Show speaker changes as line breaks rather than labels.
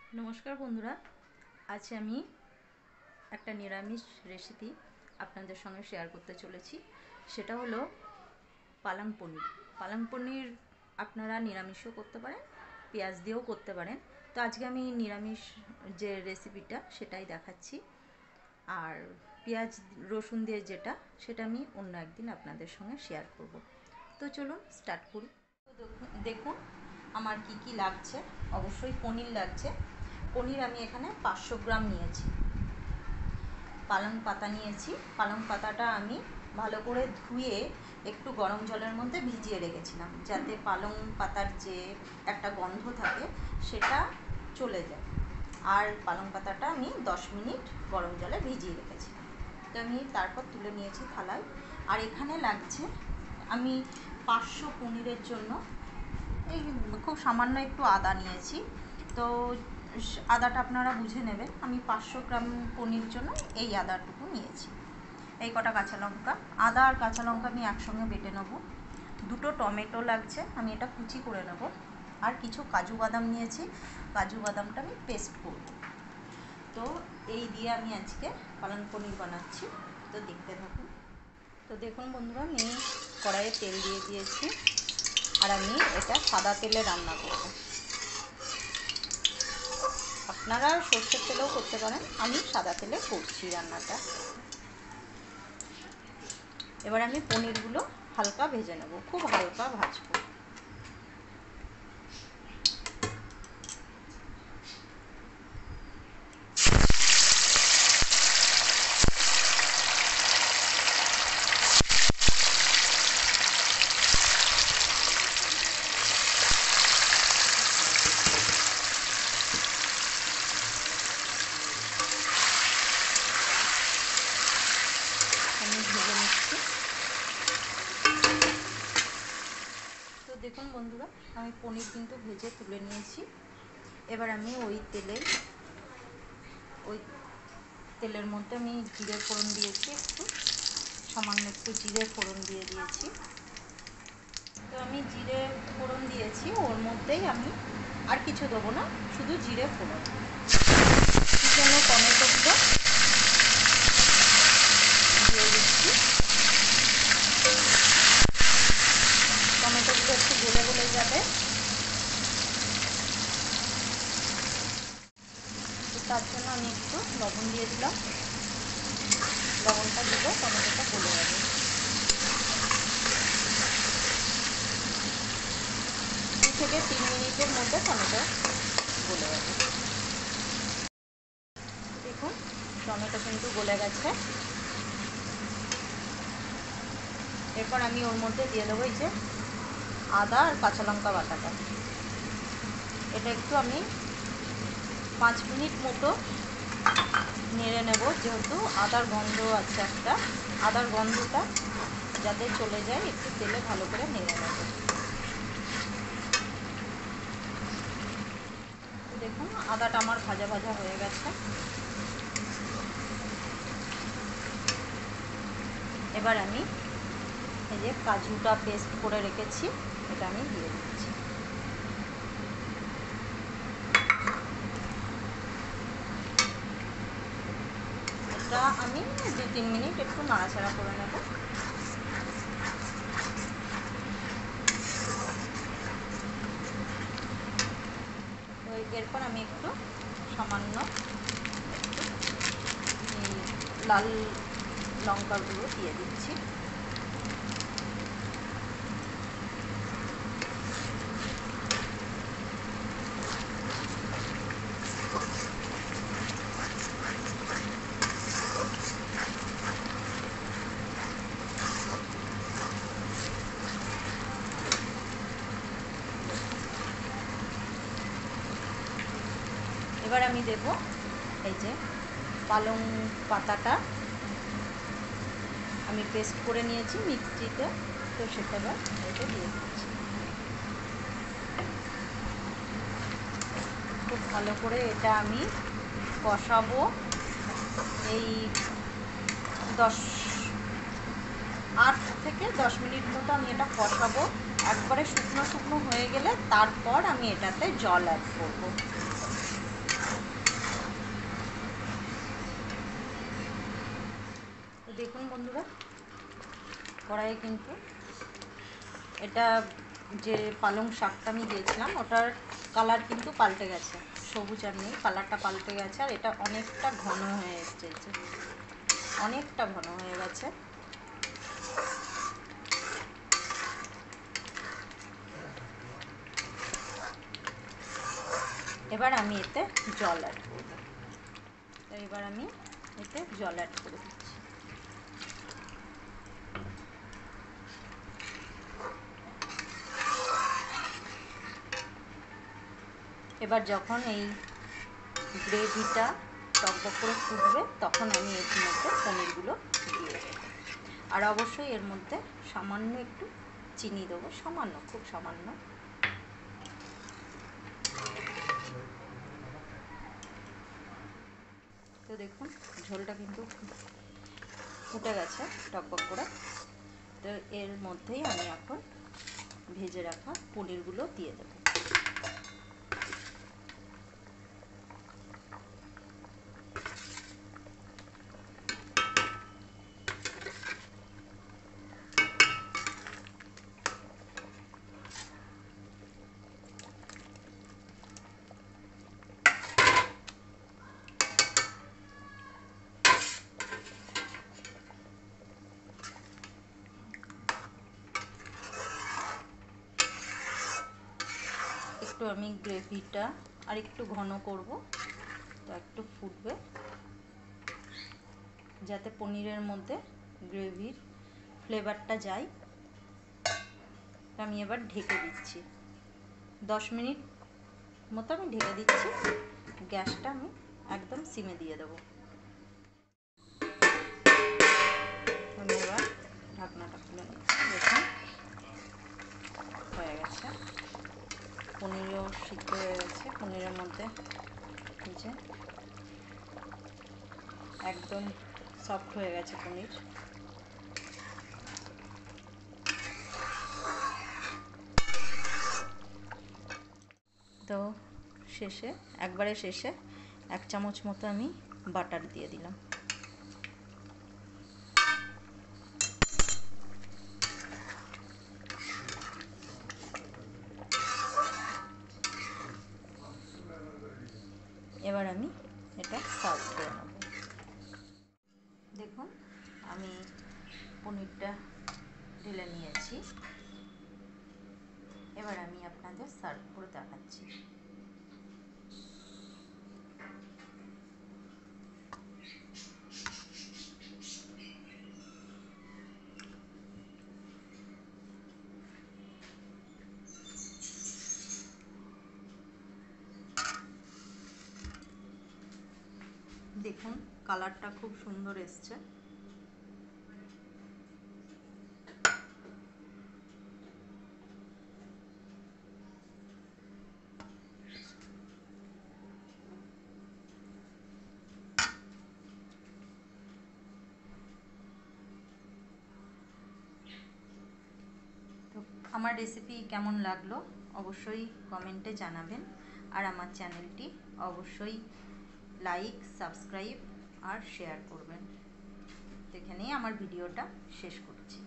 নমস্কার বন্ধুরা, আজ আমি একটা নিরামিষ রেসিপি আপনাদের সঙ্গে শেয়ার করতে চলেছি। সেটা হলো পালং পনির। পালং পনির আপনারা নিরামিষও করতে পারেন, পেঁয়াজ দিয়েও করতে পারেন। তো আজকে আমি নিরামিষ যে রেসিপিটা সেটাই দেখাচ্ছি, আর পেঁয়াজ রসুন দিয়ে যেটা সেটা আমি অন্য একদিন আপনাদের সঙ্গে শেয়ার করব। তো চলুন স্টার্ট করি। তো দেখুন আমার কি কি লাগছে। অবশ্যই পনির লাগছে। পনির আমি এখানে 500 গ্রাম নিয়েছি। পালং পাতা নিয়েছি। পালং পাতাটা আমি ভালো করে ধুয়ে একটু গরম জলের মধ্যে ভিজিয়ে রেখেছিলাম, যাতে পালং পাতার যে একটা গন্ধ থাকে সেটা চলে যায়। আর পালং পাতাটা আমি 10 মিনিট গরম জলে ভিজিয়ে রেখেছিলাম। তো আমি তারপর তুলে নিয়েছি থালায়। আর এখানে লাগছে, আমি 500 পনিরের জন্য এই খুব সামান্য একটু আদা নিয়েছি। তো আদাটা আপনারা বুঝে নেবেন। আমি 500 গ্রাম পনির জন্য এই আদাটুকু নিয়েছি। এই কটা কাঁচা লঙ্কা, আদা আর কাঁচা লঙ্কা আমি একসঙ্গে বেটে নেব। 2টো টমেটো লাগছে, আমি এটা কুচি করে নেব। আর কিছু কাজু বাদাম নিয়েছি, কাজু বাদামটা আমি পেস্ট করব। তো এই দিয়ে আমি আজকে পালং পনির বানাচ্ছি। তো দেখতে থাকুন। তো দেখুন বন্ধুরা, আমি কড়াইয়ে তেল দিয়ে দিয়েছি, আর আমি এটা সাদা তেলে রান্না করব। আপনারা সর্ষের তেলেও করতে পারেন, আমি সাদা তেলে করছি রান্নাটা। এবার আমি পনিরগুলো হালকা ভেজে নেব, খুব হালকা ভাজবো। আমি ভেজে নিচ্ছি। তো দেখুন বন্ধুরা, আমি পনির কিন্তু ভেজে তুলে নিয়েছি। এবার আমি ওই তেলের মধ্যে আমি জিরে ফোড়ন দিয়েছি, সামান্য একটু জিরে ফোড়ন দিয়ে দিয়েছি। তো আমি জিরে ফোড়ন দিয়েছি, ওর মধ্যেই আমি আর কিছু দেবো না, শুধু জিরে ফোড়ন। জন্য টমেটোগুলো দিয়ে দিচ্ছি। টমেটোগুলো একটু গলে গলে যাবে, তো তার জন্য আমি একটু লবণ দিয়ে দিলাম। লবণটা দিলে টমেটোটা গলে যাবে। 2 থেকে 3 মিনিটের মধ্যে টমেটো গলে যাবে। দেখুন টমেটো কিন্তু গলে গেছে। এরপর আমি ওর মধ্যে দিয়ে দেবো এই যে আদা আর কাঁচা লঙ্কা বাটাটা। এটা একটু আমি 5 মিনিট মতো নেড়ে নেব, যেহেতু আদার গন্ধ আছে একটা, আদার গন্ধটা যাতে চলে যায় একটু তেলে ভালো করে নেড়ে নেব। দেখুন আদাটা আমার ভাজা ভাজা হয়ে গেছে। এবার আমি এই যে কাজুটা পেস্ট করে রেখেছি, এটা আমি দিয়ে দিচ্ছি। এটা আমি 2-3 মিনিট একটু নাড়াচাড়া করে নেব। তো এরপর আমি একটু সামান্য লাল লঙ্কার গুঁড়ো দিয়ে দিচ্ছি। এবার আমি দেব এই যে পালং পাতাটা আমি পেস্ট করে নিয়েছি মিক্সিতে, তো সেটা এবার এটা দিয়ে দিচ্ছি। খুব ভালো করে এটা আমি কষাবো। এই 8 থেকে 10 মিনিট মতো আমি এটা কষাবো। একবারে শুকনো শুকনো হয়ে গেলে তারপর আমি এটাতে জল অ্যাড করব। বন্ধুরা, কড়াইয়ে কিন্তু এটা যে পালং শাকটা আমি দিয়েছিলাম ওটার কালার কিন্তু পাল্টে গেছে, সবুজ আর নেই, কালারটা পাল্টে গেছে। আর এটা অনেকটা ঘন হয়ে এসছে, অনেকটা ঘন হয়ে গেছে। এবার আমি এতে জল অ্যাড করব। এবার আমি এতে জল অ্যাড করে দিচ্ছি। এবার যখন এই গ্রেভিটা টকবক করে ফুটবে তখন আমি এর মধ্যে পনিরগুলো দিয়ে দেবো। আর অবশ্যই এর মধ্যে সামান্য একটু চিনি দেবো, সামান্য, খুব সামান্য। তো দেখুন ঝোলটা কিন্তু ফুটে গেছে টকবক করে। তো এর মধ্যেই আমি এখন ভেজে রাখা পনিরগুলো দিয়ে দেবো। একটু আমি গ্রেভিটা আর একটু ঘন করব, তো একটু ফুটবে যাতে পনিরের মধ্যে গ্রেভির ফ্লেভারটা যায়। আমি এবার ঢেকে দিচ্ছি, 10 মিনিট মতো আমি ঢেকে দিচ্ছি। গ্যাসটা আমি একদম সিমে দিয়ে দেবো। আমি এবার ঢাকনাটা খুলে নিচ্ছি। দেখুন হয়ে গেছে, পনিরও সিদ্ধ হয়ে গেছে। পনিরের মধ্যে যে একদম সফট হয়ে গেছে পনির। তো একবারে শেষে 1 চামচ মতো আমি বাটার দিয়ে দিলাম। এবার আমি এটা সার্ভ করে নেব। দেখুন আমি পনিরটা ঢেলে নিয়েছি, এবার আমি আপনাদের সার্ভ করে দেখাচ্ছি। দেখুন কালারটা খুব সুন্দর এসছে। তো আমার রেসিপি কেমন লাগলো অবশ্যই কমেন্টে জানাবেন। আর আমার চ্যানেলটি অবশ্যই লাইক, সাবস্ক্রাইব আর শেয়ার করবেন। তো এখানেই আমার ভিডিওটা শেষ করছি।